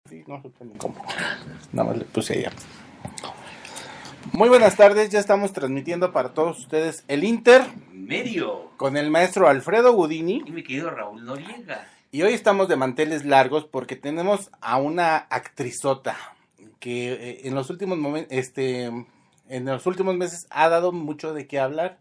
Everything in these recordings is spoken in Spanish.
Sí, no supe ni cómo. Nada más le puse ella. Muy buenas tardes, ya estamos transmitiendo para todos ustedes el Inter Medio con el maestro Alfredo Gudini. y mi querido Raúl Noriega. Y hoy estamos de manteles largos porque tenemos a una actrizota que en los últimos meses ha dado mucho de qué hablar.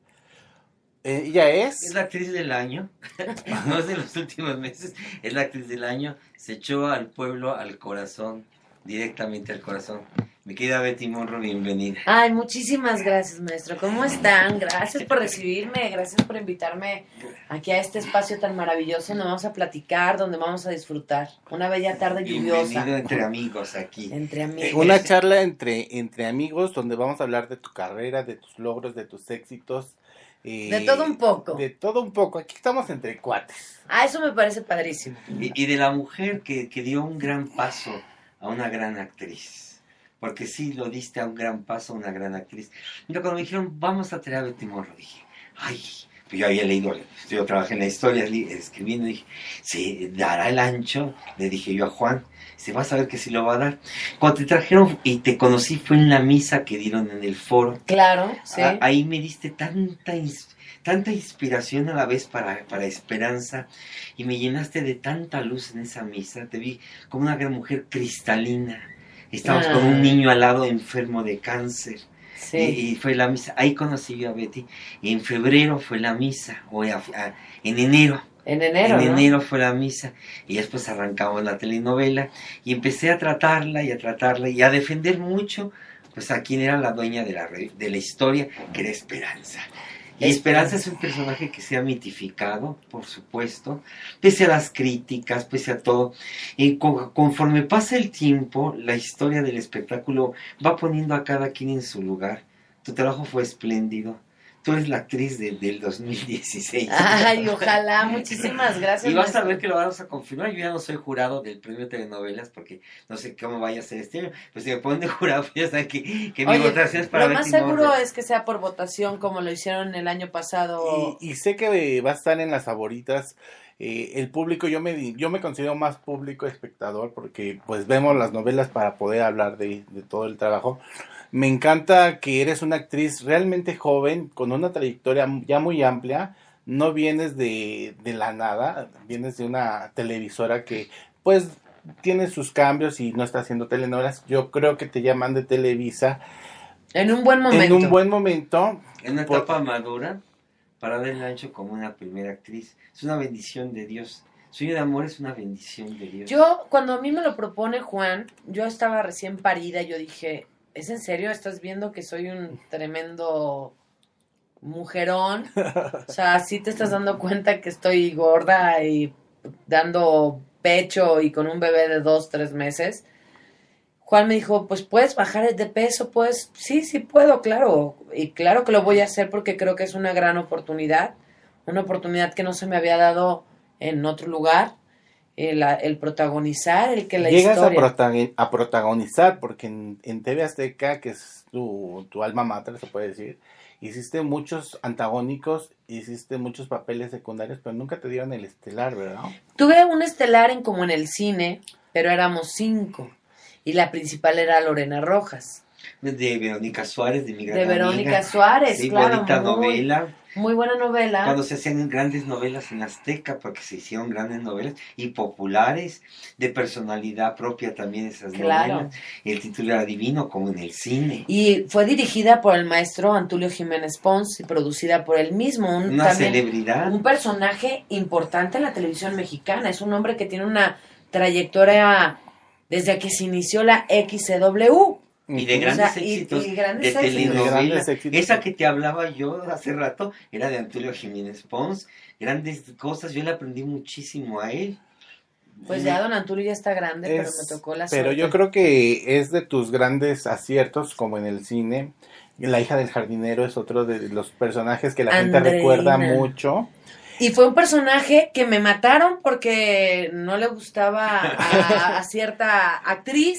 Ella Es la actriz del año, no es de los últimos meses, es la actriz del año, se echó al pueblo, al corazón, directamente al corazón. Mi querida Betty Monroe, bienvenida. Ay, muchísimas gracias, maestro. ¿Cómo están? Gracias por recibirme, gracias por invitarme aquí a este espacio tan maravilloso donde vamos a platicar, donde vamos a disfrutar. Una bella tarde lluviosa. Bienvenido entre amigos aquí. Entre amigos. Una charla entre amigos donde vamos a hablar de tu carrera, de tus logros, de tus éxitos. De todo un poco. De todo un poco. Aquí estamos entre cuates. Ah, eso me parece padrísimo. Y de la mujer que dio un gran paso a una gran actriz. Porque sí, lo diste a un gran paso a una gran actriz. Mira, cuando me dijeron, vamos a traer a Betty Monroe, dije, ay, pues yo había leído, yo trabajé en la historia, escribiendo, dije, ¿se dará el ancho? Le dije yo a Juan, se vas a ver que sí lo va a dar. Cuando te trajeron y te conocí fue en la misa que dieron en el foro. Claro, sí. Ahí me diste tanta inspiración a la vez para esperanza, y me llenaste de tanta luz en esa misa. Te vi como una gran mujer cristalina. Estábamos con un niño al lado enfermo de cáncer. Sí. Y fue la misa. Ahí conocí yo a Betty. Y en febrero fue la misa. En enero. En enero, En ¿no? enero fue la misa. Y después arrancamos la telenovela. Y empecé a tratarla y a defender mucho pues a quien era la dueña de la historia, que era Esperanza. Y Esperanza es un personaje que se ha mitificado, por supuesto, pese a las críticas, pese a todo. Y conforme pasa el tiempo, la historia del espectáculo va poniendo a cada quien en su lugar. Tu trabajo fue espléndido. Tú eres la actriz del 2016. Ay, ojalá, muchísimas gracias. Y vas a maestro. ver que lo vamos a confirmar. Yo ya no soy jurado del premio telenovelas porque no sé cómo vaya a ser este año. Pues si me ponen de jurado, pues ya saben que mi Oye, votación es para lo más Betty seguro Monroe. es que sea por votación como lo hicieron el año pasado. Y sé que va a estar en las favoritas. El público, yo me considero más público espectador porque pues vemos las novelas para poder hablar de todo el trabajo. Me encanta que eres una actriz realmente joven, con una trayectoria ya muy amplia. No vienes de la nada, vienes de una televisora que pues tiene sus cambios y no está haciendo telenovelas. Yo creo que te llaman de Televisa En un buen momento. en un buen momento. En una etapa madura, para dar el ancho como una primera actriz. Es una bendición de Dios. Sueño de amor es una bendición de Dios. Yo, cuando a mí me lo propone Juan, yo estaba recién parida, yo dije, ¿es en serio? ¿Estás viendo que soy un tremendo mujerón? O sea, ¿sí te estás dando cuenta que estoy gorda y dando pecho y con un bebé de 2-3 meses? Juan me dijo, pues puedes bajar de peso, pues sí puedo, claro. Y claro que lo voy a hacer porque creo que es una gran oportunidad, una oportunidad que no se me había dado en otro lugar. El protagonizar, el que la Llegas historia. a protagonizar, porque en TV Azteca, que es tu alma mater, se puede decir, hiciste muchos antagónicos, hiciste muchos papeles secundarios, pero nunca te dieron el estelar, ¿verdad? Tuve un estelar como en el cine, pero éramos 5. Y la principal era Lorena Rojas. De Verónica Suárez, de mi gran De Verónica amiga. Suárez, Sí, claro. bonita novela. Muy buena novela. Cuando se hacían grandes novelas en Azteca, porque se hicieron grandes novelas y populares, de personalidad propia también esas Claro. novelas. El título era divino, como en el cine. Y fue dirigida por el maestro Antulio Jiménez Pons y producida por él mismo. Una celebridad. Un personaje importante en la televisión mexicana. Es un hombre que tiene una trayectoria desde que se inició la XCW. Y de grandes éxitos, y grandes de éxitos. telenovela. De grandes éxitos. Esa que te hablaba yo hace rato era de Antulio Jiménez Pons. Grandes cosas, yo le aprendí muchísimo a él. Pues ya don Antulio ya está grande, pero me tocó la suerte. Pero yo creo que es de tus grandes aciertos, como en el cine. La hija del jardinero es otro de los personajes que la gente Andreina. recuerda mucho. Y fue un personaje que me mataron porque no le gustaba a cierta actriz.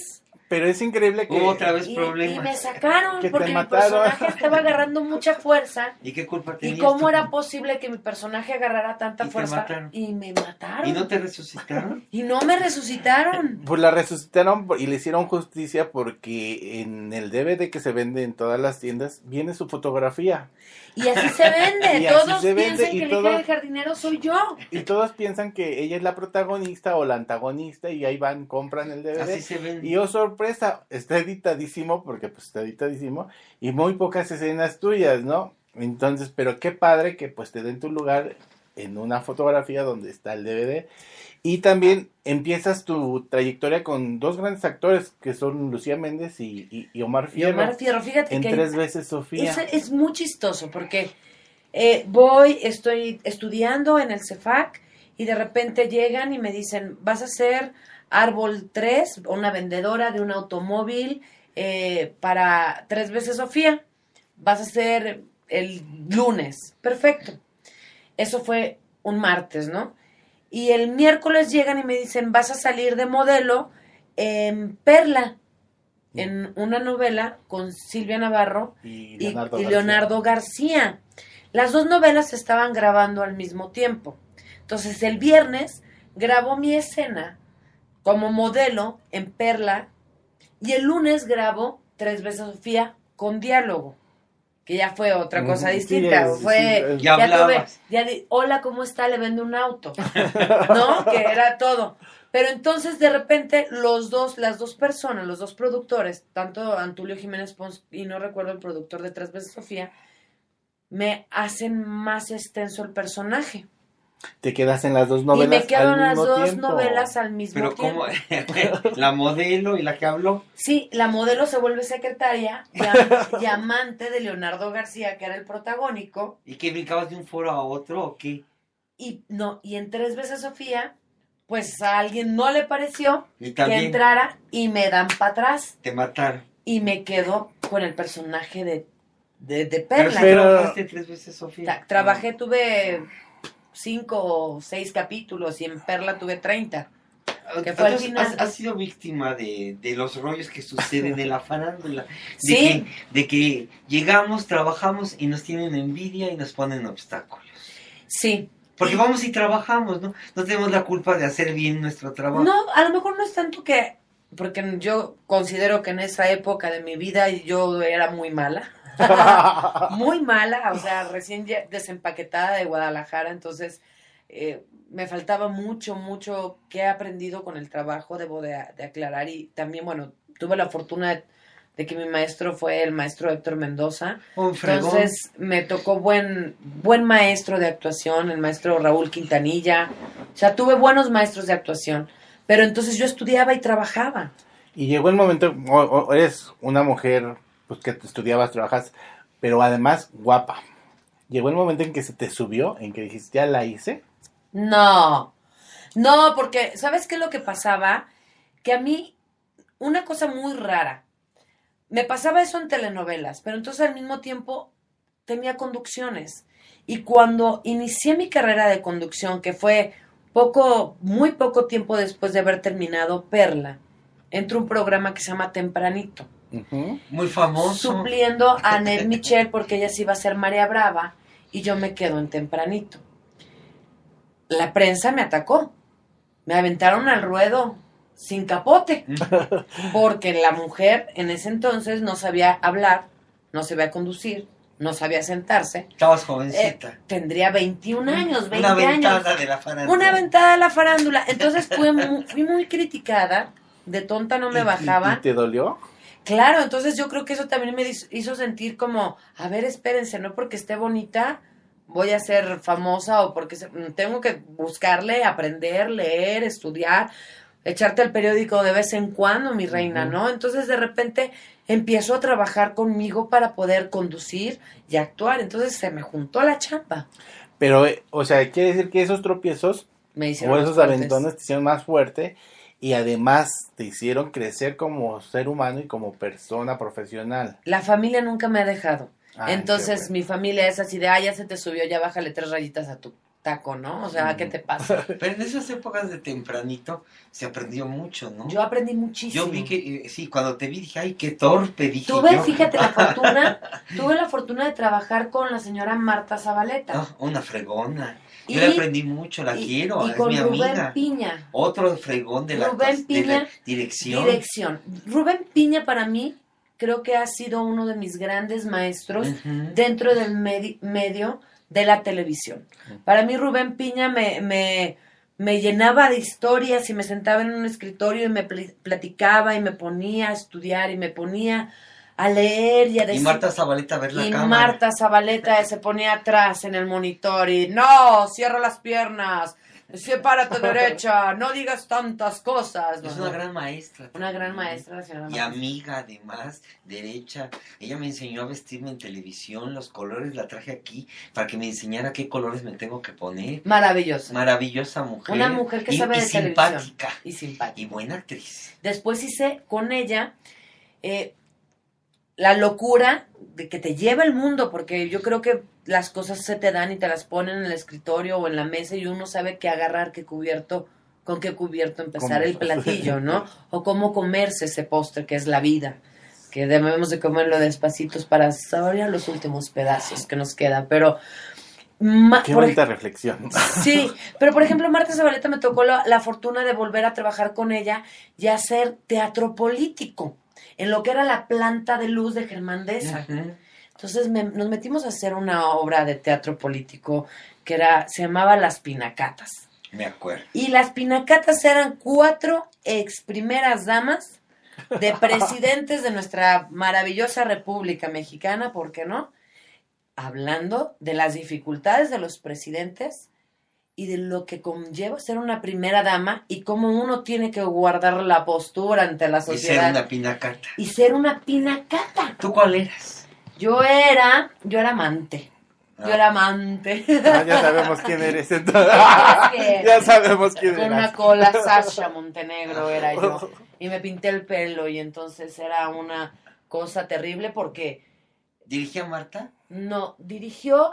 Pero es increíble que... Hubo otra vez Y problemas. me sacaron Que te porque mi mataron. personaje estaba agarrando mucha fuerza. ¿Y qué culpa ¿Y tenías cómo tú? era posible que mi personaje agarrara tanta Y te fuerza? mataron. Y me mataron. ¿Y no te resucitaron? Y no me resucitaron. Pues la resucitaron y le hicieron justicia porque en el DVD que se vende en todas las tiendas viene su fotografía. Y así se vende. Y así Todos se vende, piensan y que el todos- hija del jardinero soy yo. Y todos piensan que ella es la protagonista o la antagonista y ahí van, compran el DVD. Así se ven. Y oh sorpresa, está editadísimo, porque pues está editadísimo, y muy pocas escenas tuyas, ¿no? Entonces, pero qué padre que pues te den tu lugar en una fotografía donde está el DVD. Y también empiezas tu trayectoria con dos grandes actores que son Lucía Méndez y Omar Y Fierro. Omar Fierro, fíjate en que 3 veces Sofía. es muy chistoso porque estoy estudiando en el CEFAC y de repente llegan y me dicen, vas a ser Árbol 3, una vendedora de un automóvil para 3 veces Sofía. Vas a ser el lunes. Perfecto. Eso fue un martes, ¿no? Y el miércoles llegan y me dicen, vas a salir de modelo en Perla, en una novela con Silvia Navarro Y y García. Leonardo García. Las dos novelas se estaban grabando al mismo tiempo. Entonces el viernes grabó mi escena como modelo en Perla y el lunes grabó 3 veces Sofía con diálogo, que ya fue otra cosa Sí, distinta. es- Fue, sí, Ya hablabas. hola, ¿cómo está? Le vendo un auto. ¿No? Que era todo. Pero entonces de repente las dos personas, los dos productores, tanto Antulio Jiménez Pons y no recuerdo el productor de 3 veces Sofía, me hacen más extenso el personaje. Te quedas en las dos novelas. Y me quedo al en las mismo dos tiempo. novelas al mismo Pero tiempo. ¿cómo? La modelo y la que habló. Sí, la modelo se vuelve secretaria y amante de Leonardo García, que era el protagónico. ¿Y que brincabas de un foro a otro o qué? Y en 3 veces Sofía, pues a alguien no le pareció Y que también entrara y me dan para atrás. te mataron. Y me quedo con el personaje de Pero Perla. sí trabajaste 3 veces, Sofía. Trabajé, tuve 5 o 6 capítulos y en Perla tuve 30. que fue al Entonces, final. has sido víctima de los rollos que suceden en la farándula. Sí. De que llegamos, trabajamos y nos tienen envidia y nos ponen obstáculos. Sí. Porque vamos y trabajamos, ¿no? No tenemos la culpa de hacer bien nuestro trabajo. No, a lo mejor no es tanto que, porque yo considero que en esa época de mi vida yo era muy mala. Muy mala, o sea, recién desempaquetada de Guadalajara, entonces me faltaba mucho que he aprendido con el trabajo, debo de aclarar, y también, bueno, tuve la fortuna de que mi maestro fue el maestro Héctor Mendoza, Un fregón. entonces me tocó buen maestro de actuación, el maestro Raúl Quintanilla, o sea, tuve buenos maestros de actuación, pero entonces yo estudiaba y trabajaba. Y llegó el momento, eres una mujer pues que estudiabas, trabajas, pero además guapa. Llegó el momento en que se te subió, en que dijiste, ya la hice. No, porque ¿sabes qué es lo que pasaba? Que a mí, una cosa muy rara, me pasaba eso en telenovelas, pero entonces al mismo tiempo tenía conducciones. Y cuando inicié mi carrera de conducción, que fue muy poco tiempo después de haber terminado Perla, entró un programa que se llama Tempranito. Uh-huh. Muy famoso. Supliendo a Ned Michel porque ella sí iba a ser María Brava y yo me quedo en Tempranito. La prensa me atacó, me aventaron al ruedo sin capote, porque la mujer en ese entonces no sabía hablar, no sabía conducir, no sabía sentarse. Estabas jovencita. Tendría 21 años, 20 Una ventana años. de la farándula. Una ventada de la farándula. Entonces fui muy criticada, de tonta no me bajaban. ¿Y te dolió? Claro, entonces yo creo que eso también me hizo sentir como, a ver, espérense, no porque esté bonita voy a ser famosa o porque tengo que buscarle, aprender, leer, estudiar, echarte el periódico de vez en cuando, mi reina, ¿no? Entonces de repente empiezo a trabajar conmigo para poder conducir y actuar, entonces se me juntó la chamba. Pero, o sea, quiere decir que esos tropiezos Me hicieron o más esos fuertes. aventones te hicieron más fuerte y además te hicieron crecer como ser humano y como persona profesional. La familia nunca me ha dejado. Ay, Entonces qué bueno. mi familia es así de, ya se te subió, ya bájale 3 rayitas a tu taco, ¿no? O sea, ¿qué te pasa? Pero en esas épocas de tempranito se aprendió mucho, ¿no? Yo aprendí muchísimo. Yo vi que, sí, cuando te vi dije, ay, qué torpe, dije Tuve, yo. fíjate, tuve la fortuna de trabajar con la señora Marta Zabaleta. No, una fregona. Y- Yo le aprendí mucho, la quiero, y es con mi Rubén amiga. Piña. Otro fregón de la, Rubén de la Piña, dirección. Dirección. Rubén Piña para mí creo que ha sido uno de mis grandes maestros Ujú. dentro del medio de la televisión. Para mí Rubén Piña me llenaba de historias y me sentaba en un escritorio y me platicaba y me ponía a estudiar y me ponía a leer y a decir... Y Marta Zabaleta a ver la Y cámara. Marta Zabaleta se ponía atrás en el monitor y no, cierra las piernas, sepárate derecha, no digas tantas cosas. Es No, una no. gran maestra. Una gran maestra, la señora Y Marta. amiga, además, derecha. Ella me enseñó a vestirme en televisión, los colores la traje aquí para que me enseñara qué colores me tengo que poner. Maravillosa. Maravillosa mujer. Una mujer que y, sabe y de simpática. televisión. Y simpática. Y buena actriz. Después hice con ella la locura de que te lleva el mundo, porque yo creo que las cosas se te dan y te las ponen en el escritorio o en la mesa y uno sabe qué agarrar, qué cubierto, con qué cubierto empezar el platillo, ¿no? O cómo comerse ese postre que es la vida, que debemos de comerlo despacitos para saborear los últimos pedazos que nos quedan, pero... Qué bonita reflexión. Sí, pero por ejemplo Marta Zabaleta me tocó la fortuna de volver a trabajar con ella y hacer teatro político en lo que era la planta de luz de Germán Deza. Ujú. Entonces nos metimos a hacer una obra de teatro político que se llamaba Las Pinacatas. Me acuerdo. Y las Pinacatas eran 4 ex primeras damas de presidentes de nuestra maravillosa República Mexicana, ¿por qué no? Hablando de las dificultades de los presidentes y de lo que conlleva ser una primera dama y cómo uno tiene que guardar la postura ante la Y ser sociedad. una pinacata. Y ser una pinacata. ¿Tú cuál eras? Yo era amante. Ah. Yo era amante. Ah, ya sabemos quién eres entonces. que- Ya sabemos quién Con una eres. cola Sasha Montenegro era yo. Y me pinté el pelo y entonces era una cosa terrible porque ¿Dirigía Marta? no, dirigió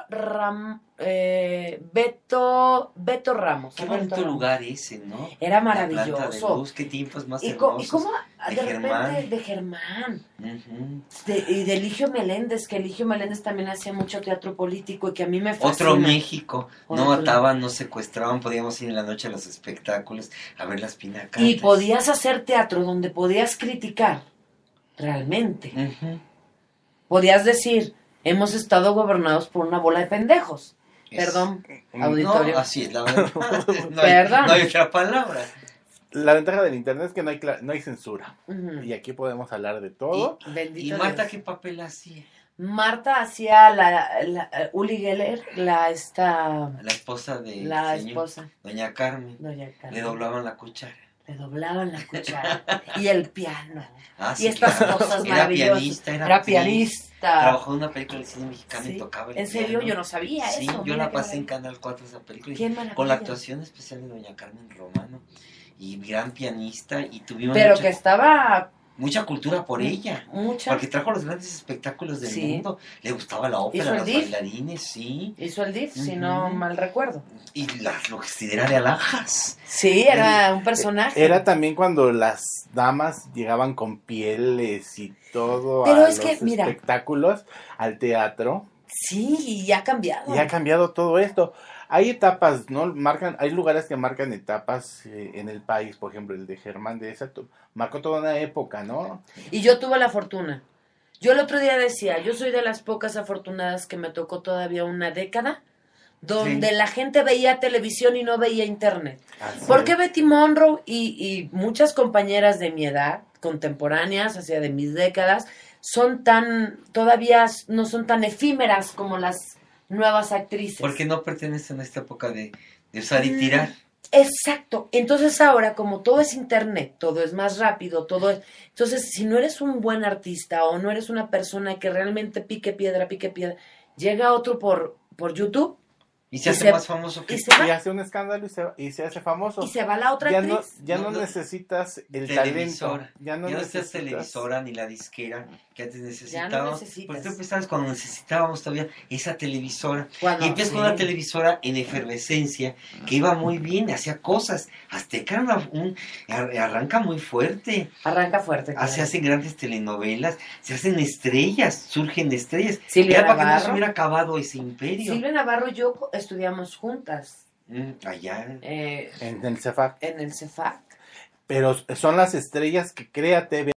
Beto Ramos. Qué Alberto bonito Ramos. lugar ese, ¿no? Era La planta de maravilloso. luz, qué tiempos más Y hermosos. cómo de de repente Germán. de Germán. Ujú. Y de Eligio Meléndez, que Eligio Meléndez también hacía mucho teatro político y que a mí me fascina. Otro México. No Otro. mataban, no secuestraban, podíamos ir en la noche a los espectáculos a ver las pinacatas. Y podías hacer teatro donde podías criticar realmente. Ujú. Podías decir, hemos estado gobernados por una bola de pendejos. Es- Perdón, No, auditorio. así es la verdad. Perdón. No hay otra palabra. La ventaja del internet es que no hay censura. Ujú. Y aquí podemos hablar de todo. Bendito ¿Y Marta Dios. qué papel hacía? Marta hacía Uli Geller, La esposa de la señor, esposa, doña Carmen. doña Carmen. Le doblaban la cuchara. Le doblaban la cuchara. Y el piano. Ah, Y estas cosas Era maravillosas. pianista, Era actriz. pianista. Trabajó en una película de cine mexicano Sí. y tocaba el ¿En serio? piano. Yo no sabía Sí, eso. yo Mira la qué pasé en maravilla. Canal 4 esa película. Qué maravilla. Con la actuación especial de doña Carmen Romano. Y gran pianista. Y tuvimos Pero mucha, que estaba mucha cultura por ella. mucha. Porque trajo los grandes espectáculos del Sí. mundo. Le gustaba la Hizo ópera, el los DIF. bailarines, sí. Hizo el DIF, si no Ujú. mal recuerdo. Y lo que se dirá de alhajas. Sí, era un personaje. Era también cuando las damas llegaban con pieles y todo Pero a es que, los mira. espectáculos, al teatro. Sí, y ha cambiado. Y ha cambiado todo esto. Hay etapas, ¿no? Hay lugares que marcan etapas en el país. Por ejemplo, el de Germán de esa marcó toda una época, ¿no? Y yo tuve la fortuna. Yo el otro día decía, yo soy de las pocas afortunadas que me tocó todavía una década donde Sí. la gente veía televisión y no veía internet. Así Porque es. Betty Monroe y muchas compañeras de mi edad, contemporáneas, hacia de mis décadas, todavía no son tan efímeras como las nuevas actrices. Porque no pertenecen a esta época de usar y tirar. Exacto. Entonces ahora, como todo es internet, todo es más rápido, todo es... Entonces, si no eres un buen artista o no eres una persona que realmente pique piedra, llega otro por YouTube Y se Y hace se- más famoso que y se Y va, hace un escándalo y se hace famoso. y se va la otra Ya actriz. no No, necesitas el televisora. talento. Ya no Ya no estás necesitas. televisora ni la disquera que antes Ya no necesitábamos. necesitas. Pues tú empezabas cuando necesitábamos todavía esa televisora. Cuando, Y empiezas con sí. una televisora en efervescencia que iba muy bien, hacía cosas. Azteca era arranca muy fuerte. Arranca fuerte. claro. Se hacen grandes telenovelas, se hacen estrellas, surgen estrellas. Silvia Ya para que no se Navarro. hubiera acabado ese imperio. Silvia Navarro y yo estudiamos juntas Allá. En el CEFAC. en el CEFAC. Pero son las estrellas que crea TV